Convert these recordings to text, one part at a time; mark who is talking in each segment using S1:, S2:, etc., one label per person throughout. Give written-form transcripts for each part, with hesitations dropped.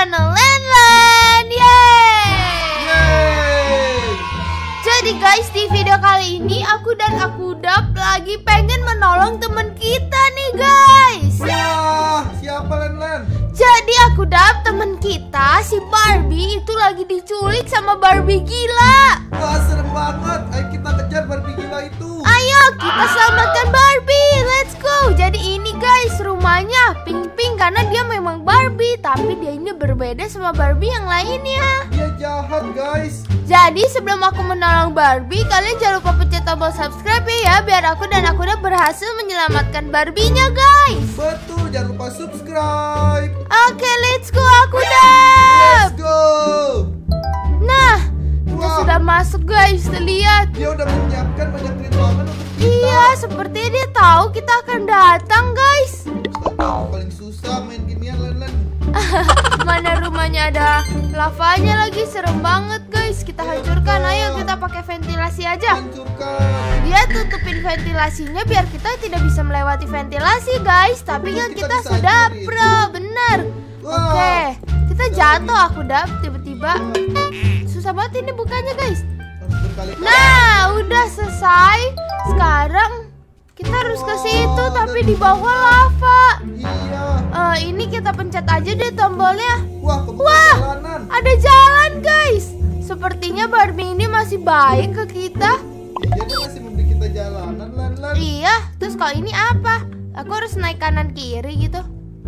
S1: channel Lenlen. Yeay! Jadi guys, di video kali ini aku dan Akudap lagi pengen menolong teman kita nih guys.
S2: Wah, siapa Lenlen?
S1: Jadi Akudap, teman kita si Barbie itu lagi diculik sama Barbie gila.
S2: Wah, serem banget. Ayo kita kejar Barbie gila itu.
S1: Ayo kita selamatkan Barbie, let's go. Jadi ini guys, rumahnya pink-pink karena dia memang Barbie, tapi dia ini berbeda sama Barbie yang lainnya.
S2: Dia jahat guys.
S1: Jadi sebelum aku menolong Barbie, kalian jangan lupa pencet tombol subscribe ya, biar aku dan Akudap berhasil menyelamatkan Barbie-nya guys.
S2: Betul, jangan lupa subscribe.
S1: Oke, let's go Akudap.
S2: Let's go.
S1: Nah, kita sudah masuk guys, lihat.
S2: Dia udah menyiapkan banyak rintangan untuk kita.
S1: Iya, sepertinya dia tahu kita akan datang guys.
S2: Paling susah main ginian Lenlen.
S1: Mana rumahnya ada lavanya lagi, serem banget guys. Kita hancurkan, ayo kita pakai ventilasi aja.
S2: Hancurkan.
S1: Dia tutupin ventilasinya biar kita tidak bisa melewati ventilasi guys. Tapi kan kita sudah pro, benar. Oke, kita jatuh Akudap tiba-tiba. Susah banget ini bukanya guys. Nah, udah selesai. Sekarang kita harus ke situ tapi di bawah lava.
S2: Iya.
S1: Ini kita pencet aja deh tombolnya.
S2: Wah, jalanan.
S1: Ada jalan guys. Sepertinya Barbie ini masih baik ke kita.
S2: Dia masih memberi kita jalanan Lenlen.
S1: Iya, terus kalau ini apa? Aku harus naik kanan kiri gitu.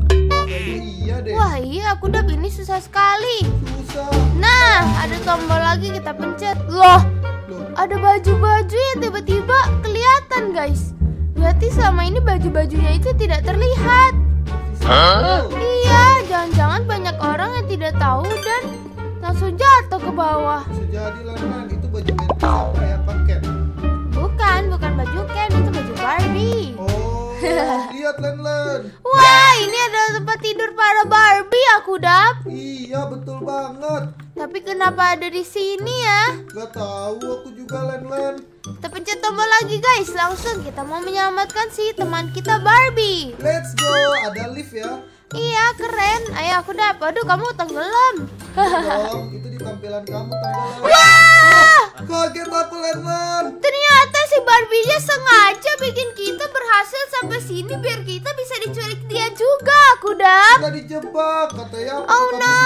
S2: Iya deh.
S1: Wah iya, Akudap ini susah sekali.
S2: Susah.
S1: Nah, ada tombol lagi kita pencet. Loh, ada baju-baju yang tiba-tiba kelihatan guys. Berarti selama ini baju-bajunya itu tidak terlihat. Iya, jangan-jangan banyak orang yang tidak tahu dan langsung jatuh ke bawah.
S2: Bisa jadi Lenlen, itu baju band siapa ya, pakai?
S1: Bukan baju Ken, itu baju Barbie.
S2: Oh, lihat Lenlen.
S1: Wah, ini adalah tempat tidur para Barbie Akudap.
S2: Iya, betul banget.
S1: Tapi kenapa ada di sini ya?
S2: Gak tahu aku juga Lenlen.
S1: Kita pencet tombol lagi guys, langsung kita mau menyelamatkan si teman kita Barbie.
S2: Let's go, ada lift ya.
S1: Iya, keren. Ayo Akudap. Aduh, kamu tenggelam.
S2: Dong, itu di tampilan kamu tenggelam.
S1: Wah!
S2: Kaget aku Lenlen.
S1: Ternyata si Barbie-nya sengaja bikin kita berhasil sampai sini biar kita bisa diculik dia juga, Akudap.
S2: Kita dijebak, katanya.
S1: Oh no.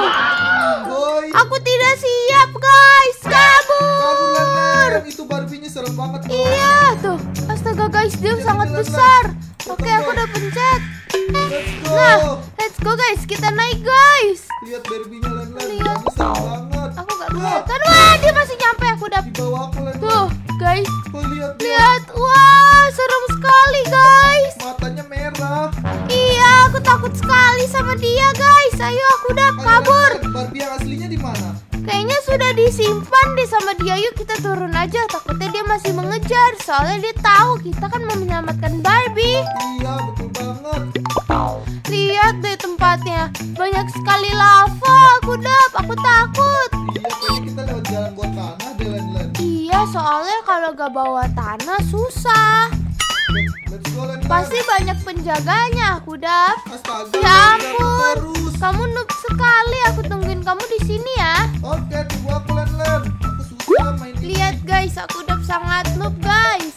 S2: Boy.
S1: Aku tidak siap, guys. Kabur.
S2: Kabur Lenlen. Itu Barbie-nya serem banget.
S1: Iya, tuh. Astaga guys, dia sangat besar. Oke, aku udah pencet.
S2: Let's go.
S1: Nah, let's go guys. Kita naik, guys.
S2: Lihat Barbie-nya Lenlen.
S1: Lihat.
S2: Ini serem banget.
S1: Aku gak kelihatan. Wah, dia masih nyampe. Aku udah.
S2: Di bawah aku Lenlen.
S1: Tuh, guys.
S2: Oh, lihat.
S1: Lihat. Wah, serem sekali, guys.
S2: Matanya merah.
S1: Iya, aku takut sekali sama dia, guys. Ayo, aku udah kabur.
S2: Barbie yang aslinya di mana?
S1: Kayaknya sudah disimpan deh sama dia. Yuk kita turun aja. Takutnya dia masih mengejar. Soalnya dia tahu kita kan mau menyelamatkan Barbie.
S2: Iya, betul banget.
S1: Lihat deh tempatnya. Banyak sekali lava. Aku takut.
S2: Iya, kayaknya kita lewat jalan buat tanah deh Lenlen.
S1: Iya, soalnya kalau gak bawa tanah susah.
S2: Let's go Lenlen.
S1: Pasti banyak penjaganya, Akudap.
S2: Astaga,
S1: Ya
S2: jatuh
S1: ampun.
S2: terus.
S1: Kamu noob sekali. Aku tungguin kamu di sini ya.
S2: Oke, tunggu aku Lenlen. Aku susah main ini.
S1: Lihat guys, Akudap sangat noob guys.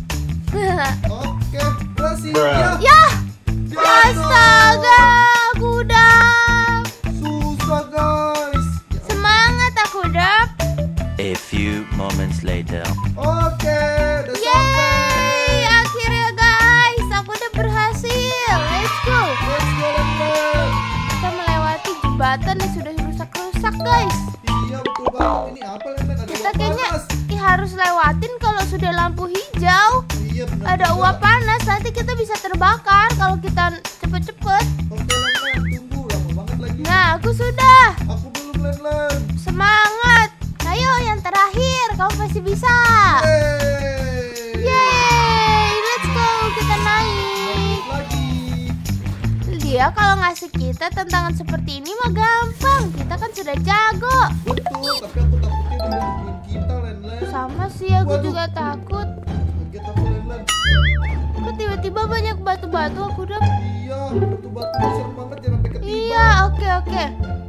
S2: Oke, berhasil ya.
S1: Ya,
S2: Jatuh.
S1: astaga, Akudap.
S2: Susah guys.
S1: Semangat Akudap.
S3: A few moments later.
S2: Oke, udah sampai.
S1: Yeay, akhirnya guys, aku udah berhasil. Let's go.
S2: Let's go Lenlen.
S1: Kita melewati jembatan yang sudah rusak-rusak guys.
S2: Iya, betul banget. Ini apa Lenlen? Ada
S1: Kita
S2: uap
S1: kayaknya
S2: panas.
S1: harus lewatin kalau sudah lampu hijau.
S2: Iya, benar.
S1: Ada
S2: juga.
S1: uap panas, nanti kita bisa terbakar kalau kita cepet-cepet.
S2: Oke Lenlen, tunggu. Lama banget lagi.
S1: Nah, aku sudah.
S2: Aku belum Lenlen.
S1: Semangat. Ayo yang terakhir, kamu pasti bisa.
S2: Yeay.
S1: Yeay, let's go, kita naik.
S2: Lagi.
S1: Dia kalau ngasih kita tantangan seperti ini mah gampang. Kita kan sudah jago.
S2: Betul, tapi aku takutnya dia nungguin kita Lenlen.
S1: Sama sih, aku
S2: Waduh.
S1: juga takut.
S2: Kaget aku Lenlen.
S1: Kok tiba-tiba banyak batu-batu aku udah.
S2: Iya, batu-batu serem banget, jangan sampai ketiban.
S1: Iya, oke.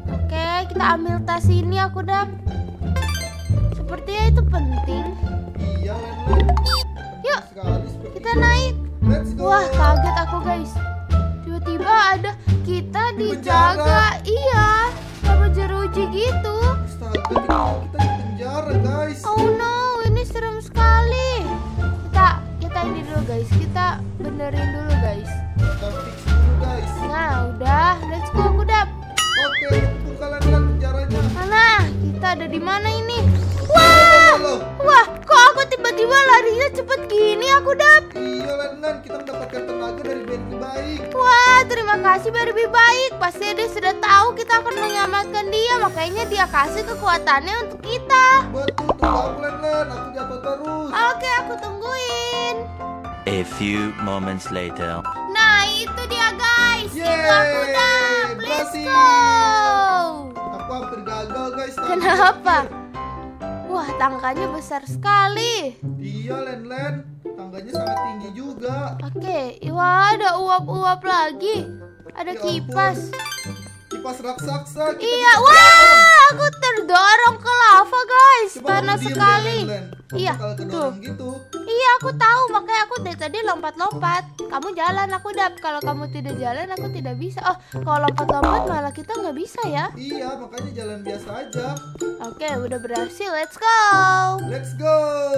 S1: kita ambil tas ini aku dap. Sepertinya itu penting.
S2: Iya, Len.
S1: Yuk,
S2: Sekali seperti
S1: kita
S2: itu.
S1: naik.
S2: Let's go.
S1: Wah, kaget aku guys. Tiba-tiba ada kita dijaga. Iya, sama jeruji gitu.
S2: Astaga, kita di penjara, guys.
S1: Oh no, ini serem sekali. Kita ini dulu guys. Kita benerin dulu guys.
S2: Kita fix dulu, guys.
S1: Nah, udah. Let's go aku dap.
S2: Oke, buka Len penjaranya.
S1: Mana? Kita ada di mana ini? Wah!
S2: Halo.
S1: Wah, kok aku tiba-tiba larinya cepet gini aku dap?
S2: Iya, Len. Kita mendapatkan tenaga dari Barbie baik.
S1: Wah, terima kasih Barbie baik. Pasti dia sudah tahu kita akan menyelamatkan dia, makanya dia kasih kekuatannya untuk kita.
S2: Betul, tunggu aku, Len. Aku jatuh terus.
S1: Oke, aku tungguin.
S3: A few moments later.
S1: Nah, itu dia guys. Itu aku
S2: Yeay,
S1: dap. Let's
S2: berhasil.
S1: go.
S2: Aku hampir gagal, guys. tapi
S1: Kenapa?
S2: hampir.
S1: Wah, tangkanya besar sekali.
S2: Iya, Len. Tangganya sangat tinggi juga.
S1: Oke, wah ada uap-uap lagi. Ada
S2: Ya
S1: kipas.
S2: ampun. Kipas raksasa. Kita
S1: Iya,
S2: bisa
S1: wah,
S2: terbang.
S1: aku terdorong ke lava guys.
S2: Coba
S1: Panas
S2: kamu diem
S1: sekali.
S2: deh, Len. Kamu
S1: Iya,
S2: bakal
S1: tuh.
S2: kedorong gitu.
S1: Iya, aku tahu. Makanya aku dari tadi lompat-lompat. Kamu jalan, aku dap. Kalau kamu tidak jalan, aku tidak bisa. Oh, kalau lompat-lompat malah kita nggak bisa ya.
S2: Iya, makanya jalan biasa aja.
S1: Oke, udah berhasil. Let's go.
S2: Let's go.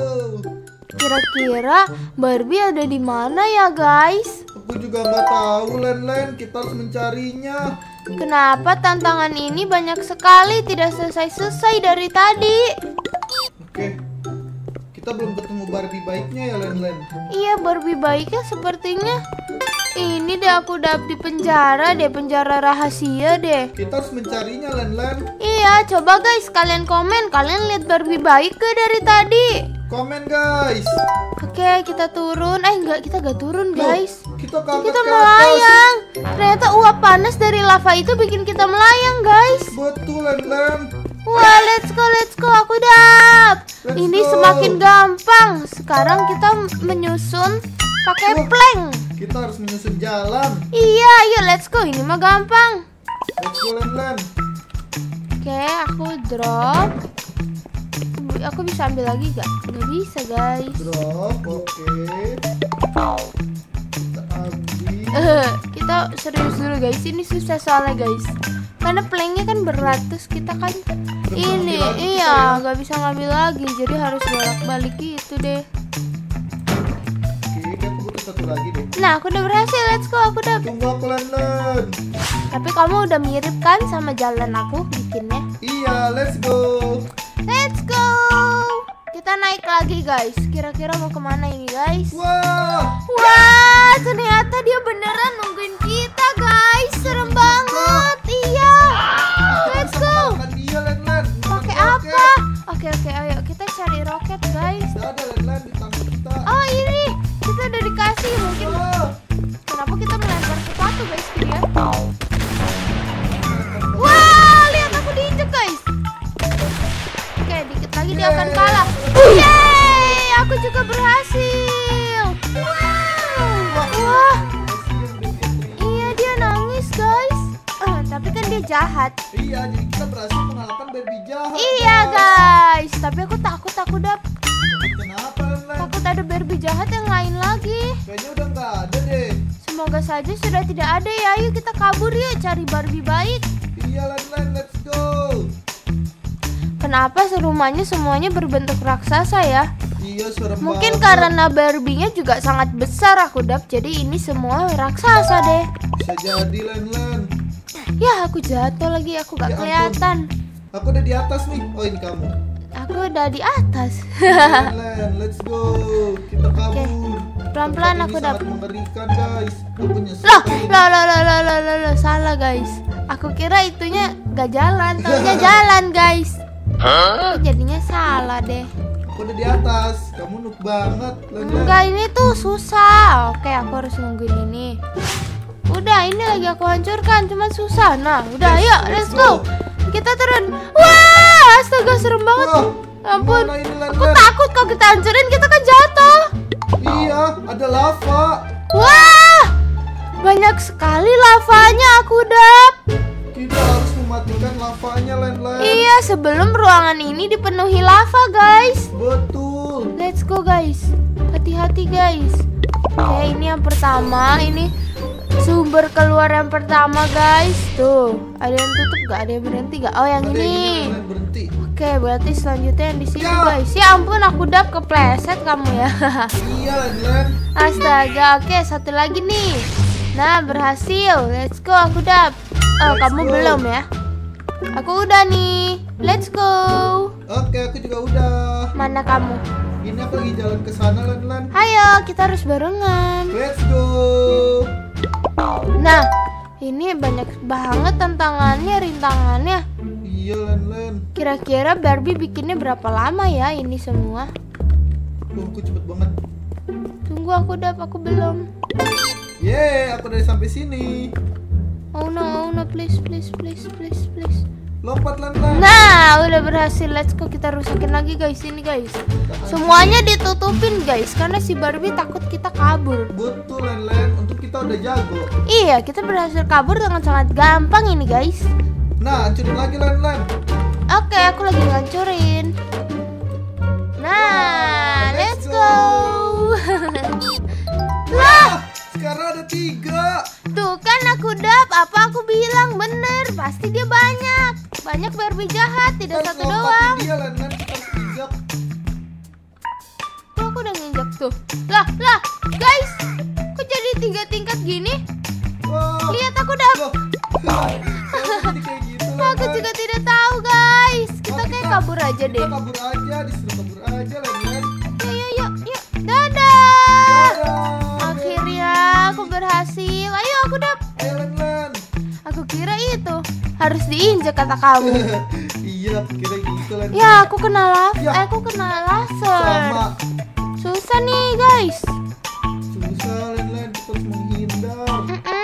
S1: Kira-kira Barbie ada di mana ya guys?
S2: Aku juga nggak tahu, Len. Kita harus mencarinya.
S1: Kenapa tantangan ini banyak sekali, tidak selesai-selesai dari tadi?
S2: Oke. Kita belum ketemu Barbie baiknya ya, Len.
S1: Iya, Barbie baiknya sepertinya ini deh, aku udah di penjara deh, penjara rahasia deh.
S2: Kita harus mencarinya, Len.
S1: Iya, coba guys, kalian komen, kalian lihat Barbie baik gak dari tadi?
S2: Komen, guys.
S1: Oke, kita turun. Enggak, kita gak turun guys.
S2: Loh, kita keangkat
S1: Kita
S2: ke atas.
S1: melayang. Ternyata uap panas dari lava itu bikin kita melayang guys.
S2: Betul, Len.
S1: Wah, let's go, aku dap.
S2: Let's
S1: Ini
S2: go.
S1: semakin gampang. Sekarang kita menyusun pakai
S2: Wah.
S1: plank.
S2: Kita harus menyusun jalan.
S1: Iya, ayo let's go. Ini mah gampang.
S2: Let's go, Len.
S1: Oke, aku drop. Aku bisa ambil lagi gak? Gak bisa guys.
S2: Drop, oke. Kita ambil.
S1: Kita serius dulu guys. Ini susah soalnya guys. Karena planknya kan berat. Terus kita kan ini,
S2: ngambil lagi
S1: iya,
S2: kita ya.
S1: nggak bisa ngambil lagi. Jadi harus bolak-balik gitu deh.
S2: Oke, aku butuh satu lagi deh.
S1: Nah, aku udah berhasil. Let's go. Aku udah.
S2: Tunggu aku, Len.
S1: Tapi kamu udah mirip kan sama jalan aku bikinnya?
S2: Iya, let's go.
S1: Let's go. Kita naik lagi guys. Kira-kira mau kemana ini guys?
S2: Wah,
S1: Wah, ternyata dia beneran nungguin kita guys. Serem banget. Iya. Let's go.
S2: makan dia, Len.
S1: Pakai apa? Oke, ayo kita cari roket guys.
S2: Tidak ada, Len, di tangan kita.
S1: Oh, ini kita udah dikasih. Mungkin
S2: Wah.
S1: kenapa kita melempar sepatu guys ke dia? Wah, lihat aku diinjek guys. Oke, dikit lagi dia akan kalah. Yeay, aku juga berhasil. Wow. Wah, iya dia nangis guys. Tapi kan dia jahat.
S2: Iya, jadi kita berhasil mengalahkan Barbie jahat.
S1: Iya guys, tapi aku takut
S2: Kenapa, Len?
S1: takut ada Barbie jahat yang lain lagi.
S2: Kayaknya udah nggak ada deh.
S1: Semoga saja sudah tidak ada ya. Ayo kita kabur yuk cari Barbie baik.
S2: Iya, Len, let's go.
S1: Kenapa rumahnya semuanya berbentuk raksasa ya?
S2: Iya, serem
S1: Mungkin
S2: banget.
S1: karena Barbie-nya juga sangat besar aku dap. Jadi ini semua raksasa deh.
S2: Bisa jadi, Len.
S1: Ya aku jatuh lagi, aku gak
S2: Ya ampun.
S1: kelihatan.
S2: Aku udah di atas nih. Oh, ini kamu.
S1: Aku udah di atas.
S2: Len, let's go. Kita kabur.
S1: Pelan-pelan
S2: Tempat
S1: aku
S2: ini
S1: dap.
S2: sangat mengerikan, guys. Aku nyesel.
S1: Loh, salah guys. Aku kira itunya gak jalan, taunya jalan guys. Aku jadinya salah deh.
S2: Aku udah di atas. Kamu noob banget, Len.
S1: Enggak, ini tuh susah. Oke, aku harus nungguin ini. Udah, ini lagi aku hancurkan, cuman susah. Nah, udah,
S2: Yes,
S1: yuk, let's go. Kita turun. Wah, astaga, serem banget.
S2: Wah,
S1: Ampun,
S2: gimana ini, Len?
S1: aku takut kalau kita hancurin, kita kan jatuh.
S2: Iya, ada lava.
S1: Wah, banyak sekali lavanya aku dap.
S2: Kita harus mematikan lavanya, Len.
S1: Iya, sebelum ruangan ini dipenuhi lava, guys.
S2: Betul.
S1: Let's go, guys. Hati-hati, guys. Oke, ini yang pertama. Ini sumber keluar yang pertama, guys. Tuh, ada yang tutup gak? Ada yang berhenti gak? Oh, yang
S2: Ada
S1: ini.
S2: yang Len, berhenti.
S1: Oke, berarti selanjutnya yang di sini,
S2: Ya.
S1: guys. Ya ampun, aku dap kepleset kamu ya.
S2: Iya, Len.
S1: Astaga, oke, satu lagi nih. Nah, berhasil. Let's go, aku dap. Oh,
S2: Let's
S1: kamu
S2: go.
S1: belum ya? Aku udah nih. Let's go.
S2: Oke, aku juga udah.
S1: Mana kamu?
S2: Ini aku lagi jalan ke sana, Len.
S1: Ayo, kita harus barengan.
S2: Let's go.
S1: Nah, ini banyak banget tantangannya, rintangannya.
S2: Iya, Len.
S1: Kira-kira Barbie bikinnya berapa lama ya ini semua?
S2: Aku cepet banget.
S1: Tunggu, aku belum.
S2: Yeay, aku udah sampai sini.
S1: Oh no, please.
S2: Lompat, Len.
S1: Nah, udah berhasil. Let's go, kita rusakin lagi, guys. Ini, guys. Semuanya ditutupin, guys, karena si Barbie takut kita kabur.
S2: Betul, Len. Untuk kita udah jago.
S1: Iya, kita berhasil kabur dengan sangat gampang ini, guys.
S2: Nah, hancurin lagi, Len.
S1: Oke, aku lagi ngancurin. Nah, let's go.
S2: Wah, sekarang ada 3.
S1: Tuh kan aku dap, apa aku bilang bener, pasti dia banyak Barbie jahat, tidak satu doang.
S2: Dia, Len. Kita harus injak.
S1: Tuh aku udah nginjak tuh. Lah, guys, kok jadi 3 tingkat gini?
S2: Wah.
S1: Lihat aku dap.
S2: Loh. Jadi kayak gitu, Len.
S1: Aku juga tidak tahu, guys. Kita kayak kabur aja deh.
S2: Kita kabur aja, disuruh kabur aja, Len.
S1: Yuk. Dadah.
S2: Dadah.
S1: Akhirnya aku berhasil. Ayo aku dap.
S2: Ayo, Len.
S1: Aku kira itu harus diinjak kata kamu.
S2: Iya, aku kira gitu, Len.
S1: Ya, aku kena
S2: Ya.
S1: aku kena laser.
S2: Sama.
S1: Susah nih, guys.
S2: Susah, Len. Kita harus menghindar.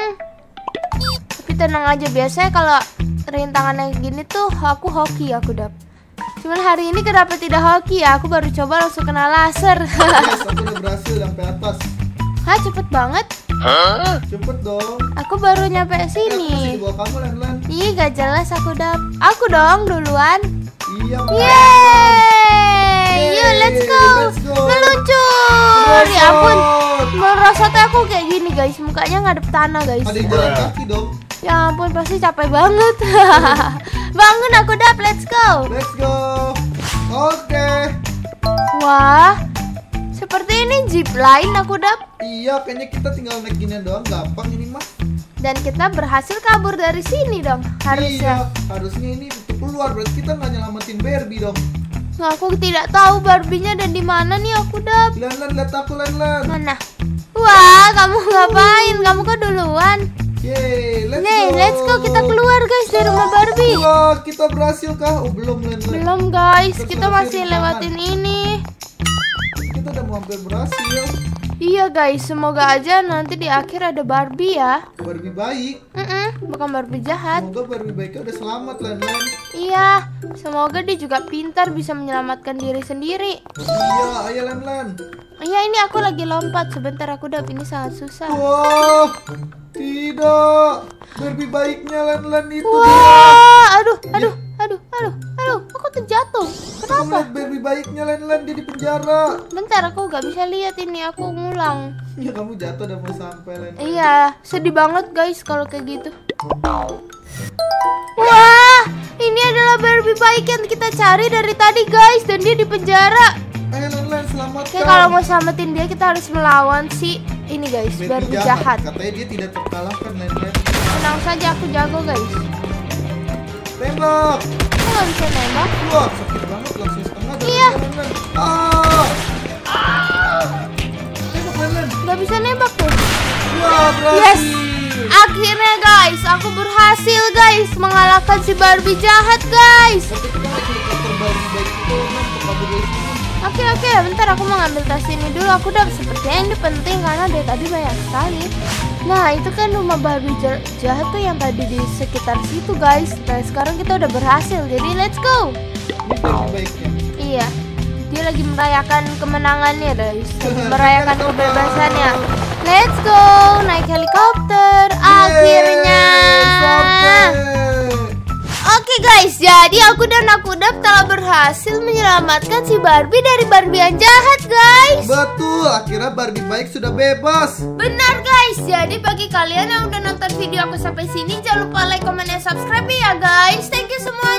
S1: Tapi tenang aja, biasanya kalau rintangan yang gini tuh aku hoki aku dap. Cuman hari ini kenapa tidak hoki ya? Aku baru coba langsung kena laser.
S2: Yes, aku udah berhasil sampai atas.
S1: Hah, cepet banget.
S2: Cepet dong.
S1: Aku baru nyampe
S2: Aku masih di
S1: sini.
S2: bawah kamu, Len.
S1: Ih, gak jelas aku dap. Aku dong duluan.
S2: Iya,
S1: Yeay, yuk let's go.
S2: Let's go.
S1: Meluncur. Ya ampun,
S2: Merosot.
S1: merosotnya aku kayak gini, guys. Mukanya ngadep tanah, guys.
S2: Ada yang jalan kaki dong.
S1: Ya ampun, pasti capek banget. Bangun aku dap, let's go.
S2: Let's go. Oke.
S1: Wah, seperti ini zip line aku dap.
S2: Iya, kayaknya kita tinggal naik ginian doang, gampang ini mah.
S1: Dan kita berhasil kabur dari sini dong, harusnya.
S2: Iya, harusnya ini keluar, berarti kita nggak nyelamatin Barbie dong.
S1: Nah, aku tidak tahu Barbie-nya ada di mana nih aku dap.
S2: Len, lihat aku, Len.
S1: Mana? Wah, kamu ngapain? Kamu kok duluan?
S2: Yeay,
S1: Nih, let's go, kita keluar guys dari rumah Barbie.
S2: Wah, kita berhasil kah? Oh, belum, Len.
S1: Belum guys, kita masih lewatin ini.
S2: Kita udah mau hampir berhasil.
S1: Iya guys, semoga aja nanti di akhir ada Barbie ya.
S2: Barbie baik.
S1: Bukan Barbie jahat.
S2: Semoga Barbie baiknya udah selamat, Len.
S1: Iya, semoga dia juga pintar bisa menyelamatkan diri sendiri.
S2: Iya, ayo, Len.
S1: Iya, ini aku lagi lompat. Sebentar aku dap, ini sangat susah.
S2: Wah, tidak. Barbie baiknya, Len itu dia.
S1: Wah, aduh, aku terjatuh.
S2: Kamu
S1: Kenapa?
S2: lihat Barbie baiknya, Len, dia di penjara.
S1: Bentar, aku gak bisa lihat ini, aku ngulang.
S2: Ya, kamu jatuh udah mau sampai, Len.
S1: Iya, sedih banget guys kalau kayak gitu. Wah, ini adalah Barbie baik yang kita cari dari tadi guys, dan dia di penjara.
S2: Ayo, Len, selamatkan.
S1: Oke, kalau mau selamatin dia kita harus melawan si ini guys, Barbie jahat.
S2: Katanya dia tidak terkalahkan, Len.
S1: Tenang saja, aku jago guys.
S2: Tembak.
S1: Aku gak bisa nembak.
S2: Wah, sakit banget, langsung setengah dari
S1: Iya.
S2: dia, Len. Tembak, Len.
S1: Gak bisa nembak tuh.
S2: Wah, berhasil.
S1: Yes. Akhirnya guys, aku berhasil guys mengalahkan si Barbie jahat guys.
S2: Tapi kita naik helikopter Barbie baik itu, Len, untuk kabur dari sini.
S1: Oke, bentar aku mau ngambil tas ini dulu. Aku udah sepertinya ini penting karena dari tadi banyak sekali. Nah, itu kan rumah Barbie jahat tuh yang tadi di sekitar situ guys. Nah, sekarang kita udah berhasil. Jadi let's go.
S2: Ini Barbie baiknya.
S1: Iya, dia lagi merayakan kemenangannya guys. Lagi merayakan kebebasannya. Let's go, naik helikopter. Akhirnya.
S2: Yeay, sampai.
S1: Jadi aku dan Akudap telah berhasil menyelamatkan si Barbie dari Barbie yang jahat, guys.
S2: Betul, akhirnya Barbie baik sudah bebas.
S1: Benar, guys. Jadi bagi kalian yang udah nonton video aku sampai sini, jangan lupa like, comment, dan subscribe ya, guys. Thank you semuanya.